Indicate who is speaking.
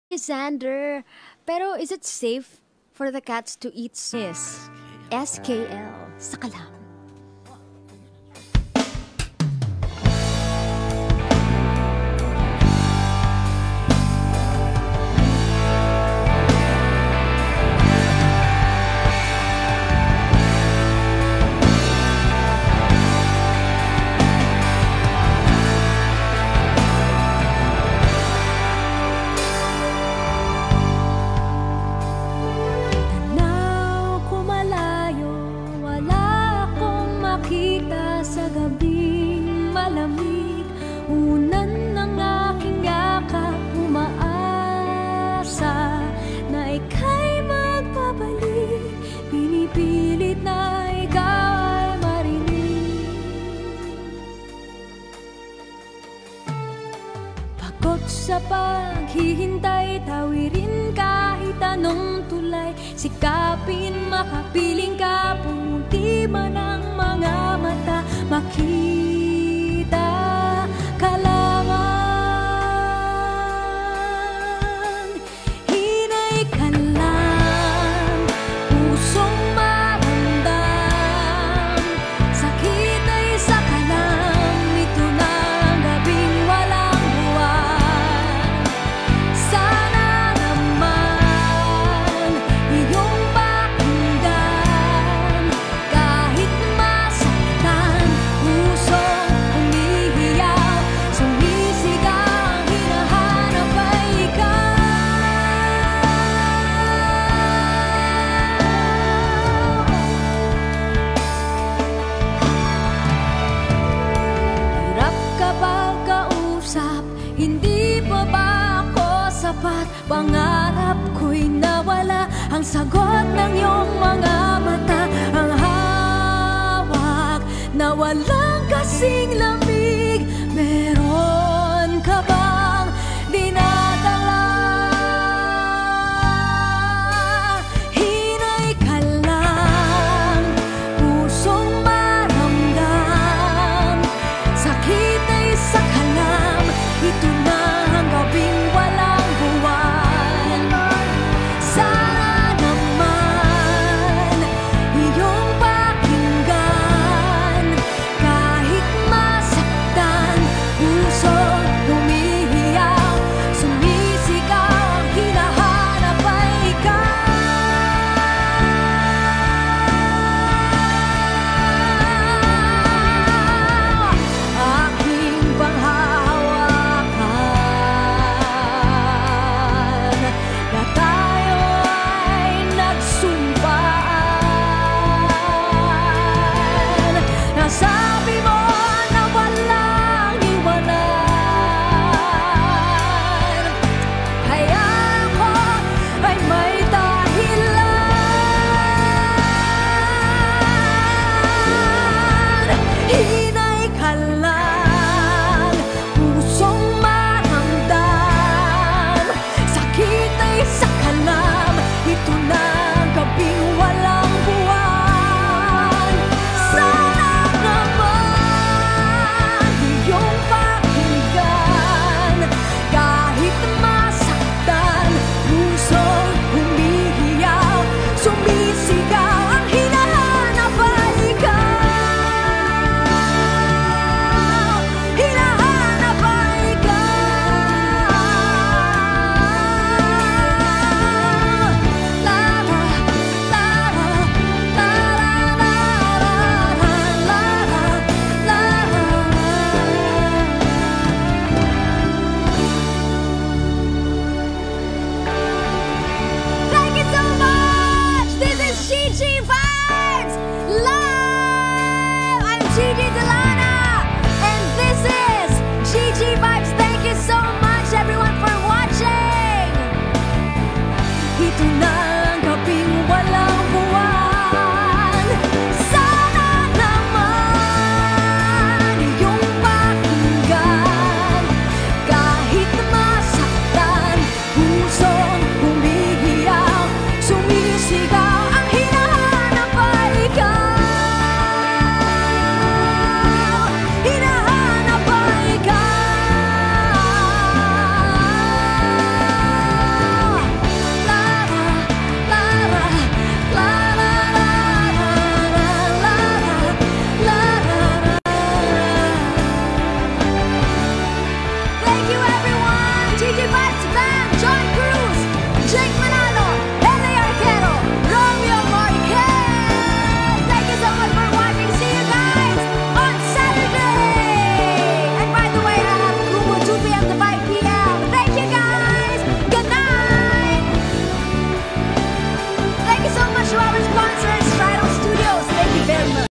Speaker 1: Xander, pero is it safe for the cats to eat Miss SKL? Saka lang.
Speaker 2: Sa gabing malamig, unan ng aking yakap, umaasa na ika'y magpabalik. Pinipilit na ikaw ay marinig. Pagod sa paghihintay, tawirin kahit anong tulay, sikapin makapiling ka, pumunti man ang mga mata, makita ka lamang. Hinay ka lang, pusong maramdam, sakit ay saka lang, ito na ang gabing walang buwan. Sana naman iyong pakinggan, kahit masaktan, pusong umihiyaw, sumisigaw, hinahanap ay ikaw. Hirap kapag kausap, hindi pa ba ako sapat? Pangarap ko'y nawala, ang sagot ng iyong mga mata, ang hawak na walang kasing laman.